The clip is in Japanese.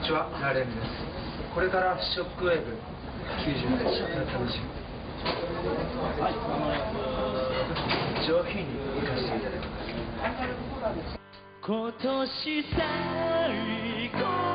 ちは、ラレンです。これからショックウェーブ98楽しみ上品に行かせていただきます。 今年最後